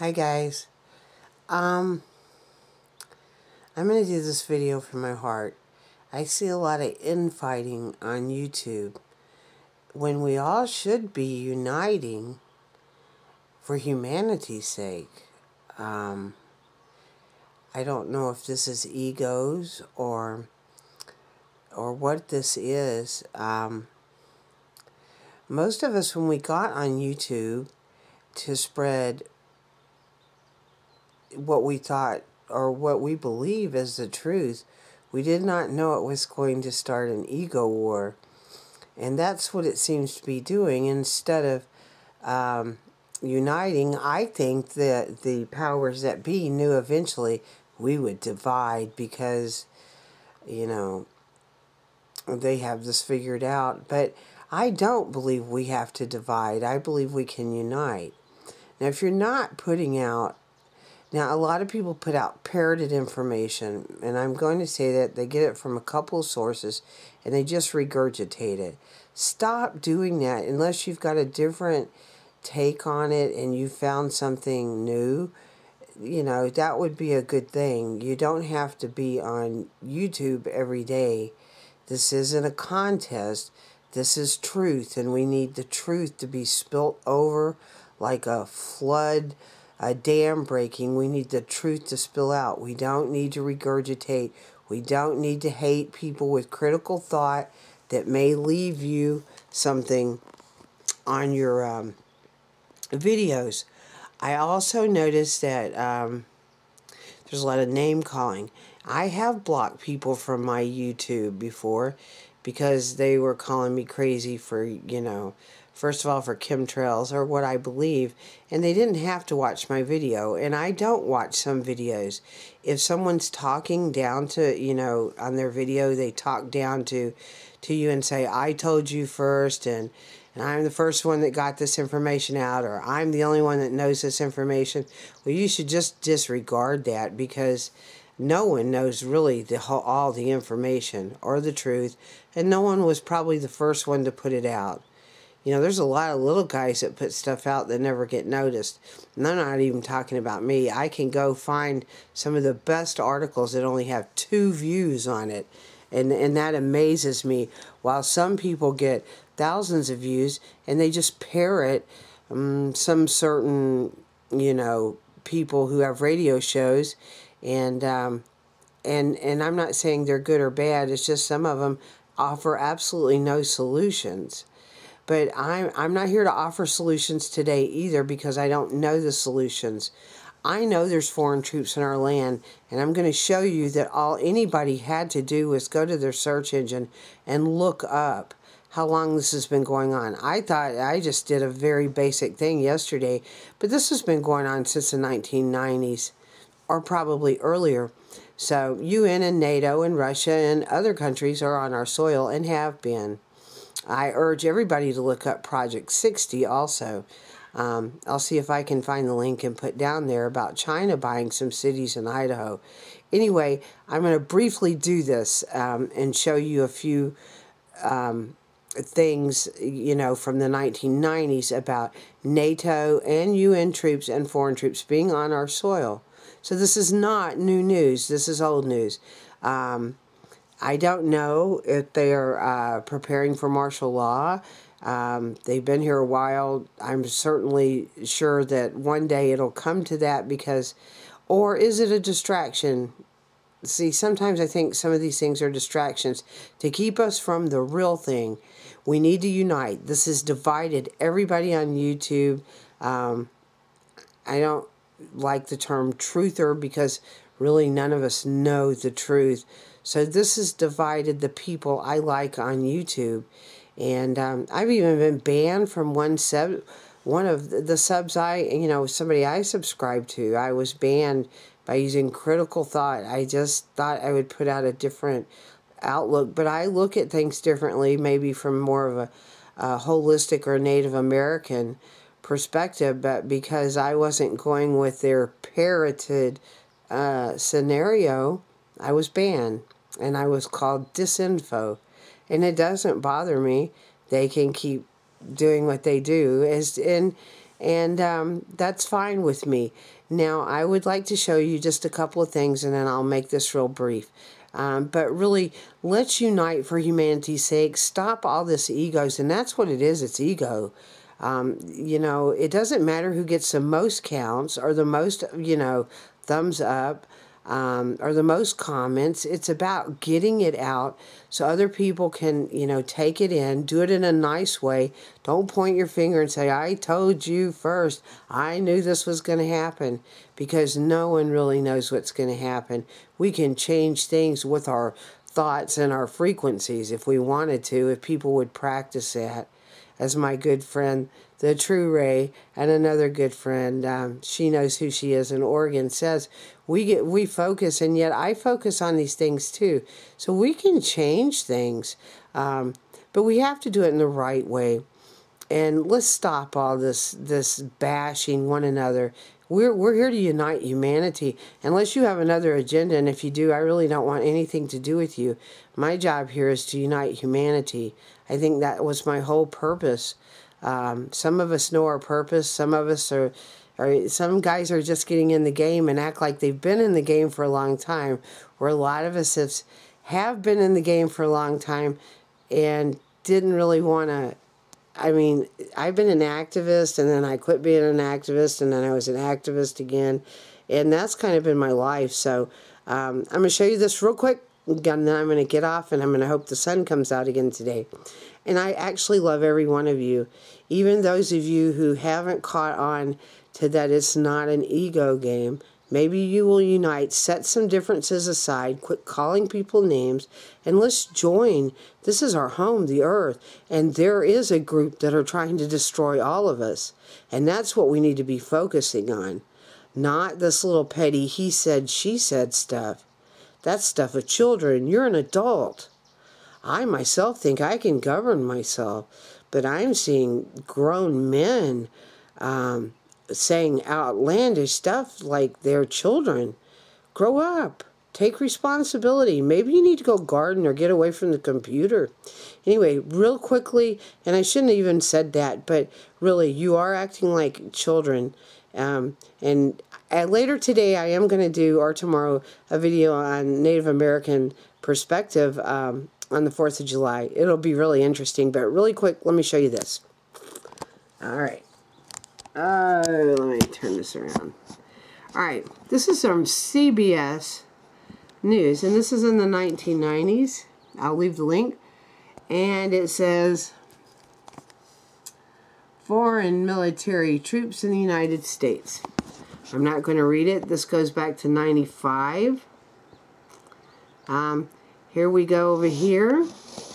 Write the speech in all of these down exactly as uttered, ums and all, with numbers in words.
Hi guys, um, I'm going to do this video from my heart. I see a lot of infighting on YouTube when we all should be uniting for humanity's sake. Um, I don't know if this is egos or or what this is. Um, most of us, when we got on YouTube to spread what we thought or what we believe is the truth, we did not know it was going to start an ego war. And that's what it seems to be doing. Instead of um, uniting, I think that the powers that be knew eventually we would divide because, you know, they have this figured out. But I don't believe we have to divide. I believe we can unite. Now, if you're not putting out Now, a lot of people put out parroted information, and I'm going to say that they get it from a couple of sources, and they just regurgitate it. Stop doing that unless you've got a different take on it and you found something new. You know, that would be a good thing. You don't have to be on YouTube every day. This isn't a contest. This is truth, and we need the truth to be spilt over like a flood, a dam breaking. We need the truth to spill out. We don't need to regurgitate. We don't need to hate people with critical thought that may leave you something on your um, videos. I also noticed that um, there's a lot of name calling. I have blocked people from my YouTube before because they were calling me crazy for, you know, first of all, for chemtrails or what I believe, and they didn't have to watch my video, and I don't watch some videos. If someone's talking down to, you know, on their video, they talk down to to you and say, I told you first, and, and I'm the first one that got this information out, or I'm the only one that knows this information. Well, you should just disregard that, because no one knows really the whole, all the information or the truth, and no one was probably the first one to put it out. You know, there's a lot of little guys that put stuff out that never get noticed. And I'm not even talking about me. I can go find some of the best articles that only have two views on it. And, and that amazes me. While some people get thousands of views and they just parrot um, some certain, you know, people who have radio shows. And, um, and, and I'm not saying they're good or bad. It's just some of them offer absolutely no solutions. But I'm, I'm not here to offer solutions today either, because I don't know the solutions. I know there's foreign troops in our land, and I'm going to show you that all anybody had to do was go to their search engine and look up how long this has been going on. I thought I just did a very basic thing yesterday, but this has been going on since the nineteen nineties, or probably earlier. So U N and NATO and Russia and other countries are on our soil and have been. I urge everybody to look up Project sixty also. Um, I'll see if I can find the link and put down there about China buying some cities in Idaho. Anyway, I'm going to briefly do this um, and show you a few um, things, you know, from the nineteen nineties about NATO and U N troops and foreign troops being on our soil. So this is not new news. This is old news. Um, I don't know if they are uh, preparing for martial law. Um, they've been here a while. I'm certainly sure that one day it'll come to that, because, or is it a distraction? See, sometimes I think some of these things are distractions to keep us from the real thing. We need to unite. This has divided everybody on YouTube. Um, I don't like the term truther, because really none of us know the truth. So this has divided the people I like on YouTube. And um, I've even been banned from one sub, one of the subs I, you know, somebody I subscribe to. I was banned by using critical thought. I just thought I would put out a different outlook. But I look at things differently, maybe from more of a, a holistic or Native American perspective. But because I wasn't going with their parroted uh, scenario, I was banned, and I was called disinfo. And it doesn't bother me. They can keep doing what they do. As, and, And um, that's fine with me. Now, I would like to show you just a couple of things, and then I'll make this real brief. Um, but really, let's unite for humanity's sake. Stop all this egos, and that's what it is. It's ego. Um, you know, it doesn't matter who gets the most counts or the most, you know, thumbs up. Um, or the most comments. It's about getting it out so other people can, you know, take it in, do it in a nice way. Don't point your finger and say, I told you first. I knew this was going to happen, because no one really knows what's going to happen. We can change things with our thoughts and our frequencies if we wanted to, if people would practice that. As my good friend, the True Ray, and another good friend, um, she knows who she is in Oregon, says, we get we focus, and yet I focus on these things too. So we can change things, um, but we have to do it in the right way. And let's stop all this this bashing one another. We're, we're here to unite humanity, unless you have another agenda, and if you do, I really don't want anything to do with you. My job here is to unite humanity. I think that was my whole purpose. Um, some of us know our purpose. Some of us are, are, some guys are just getting in the game and act like they've been in the game for a long time, where a lot of us have, have been in the game for a long time and didn't really want to. I mean, I've been an activist, and then I quit being an activist, and then I was an activist again, and that's kind of been my life. So um, I'm going to show you this real quick, and then I'm going to get off, and I'm going to hope the sun comes out again today. And I actually love every one of you, even those of you who haven't caught on to that it's not an ego game. Maybe you will unite, set some differences aside, quit calling people names, and let's join. This is our home, the earth, and there is a group that are trying to destroy all of us. And that's what we need to be focusing on, not this little petty he said, she said stuff. That's stuff of children. You're an adult. I myself think I can govern myself, but I'm seeing grown men um, saying outlandish stuff like they're children. Grow up. Take responsibility. Maybe you need to go garden or get away from the computer. Anyway, real quickly, and I shouldn't have even said that, but really, you are acting like children. Um, and uh, later today, I am going to do, or tomorrow, a video on Native American perspective um, on the fourth of July. It'll be really interesting, but really quick, let me show you this. All right. Uh, let me turn this around. All right, this is from C B S News, and this is in the nineteen nineties. I'll leave the link. And it says, foreign military troops in the United States. I'm not going to read it. This goes back to ninety-five. Um, here we go over here.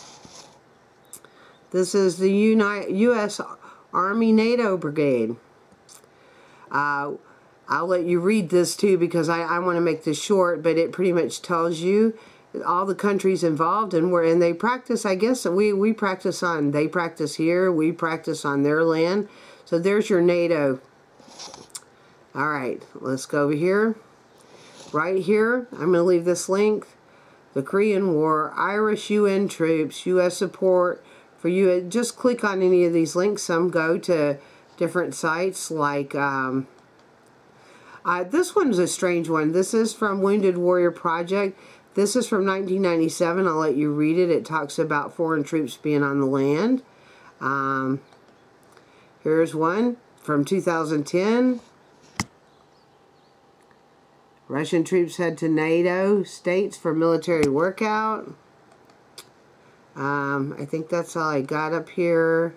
This is the Uni- U S Army NATO Brigade. Uh, I'll let you read this too, because I, I want to make this short, but it pretty much tells you all the countries involved, and where and they practice. I guess we we practice on they practice here, we practice on their land. So there's your NATO. All right, let's go over here. Right here, I'm going to leave this link. The Korean War, Irish U N troops, U S support for you. Just click on any of these links. Some go to different sites like. Um, Uh, this one's a strange one. This is from Wounded Warrior Project. This is from nineteen ninety-seven. I'll let you read it. It talks about foreign troops being on the land. Um, here's one from two thousand ten. Russian troops head to NATO states for military workout. Um, I think that's all I got up here.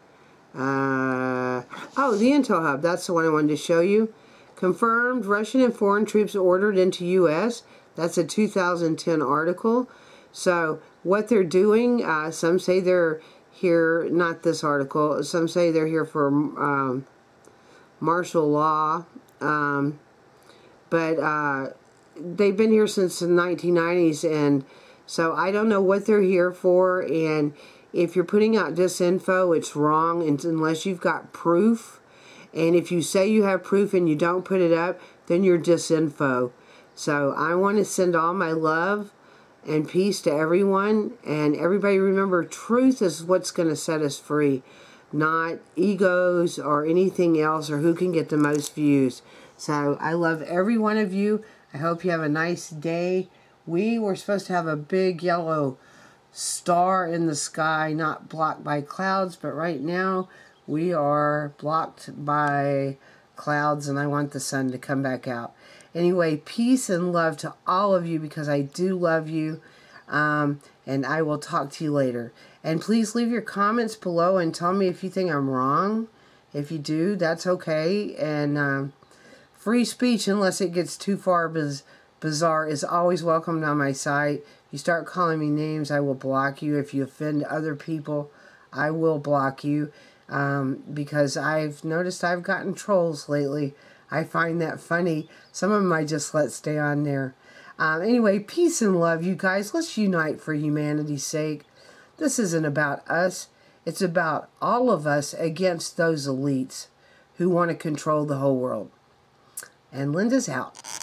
Uh, oh, the Intel Hub. That's the one I wanted to show you. Confirmed Russian and foreign troops ordered into U S That's a two thousand ten article. So what they're doing, uh, some say they're here, not this article, some say they're here for um, martial law. Um, but uh, they've been here since the nineteen nineties, and so I don't know what they're here for. And if you're putting out disinfo, it's wrong unless you've got proof. And if you say you have proof and you don't put it up, then you're disinfo. So I want to send all my love and peace to everyone. And everybody remember, truth is what's going to set us free. not egos or anything else or who can get the most views. So I love every one of you. I hope you have a nice day. We were supposed to have a big yellow star in the sky, not blocked by clouds, but right now we are blocked by clouds, and I want the sun to come back out. Anyway, peace and love to all of you, because I do love you, um, and I will talk to you later. And please leave your comments below and tell me if you think I'm wrong. If you do, that's okay. And um, free speech, unless it gets too far biz bizarre, is always welcomed on my site. You start calling me names, I will block you. If you offend other people, I will block you. Um, because I've noticed I've gotten trolls lately. I find that funny. Some of them I just let stay on there. Um, anyway, peace and love, you guys. Let's unite for humanity's sake. This isn't about us. It's about all of us against those elites who want to control the whole world. And Linda's out.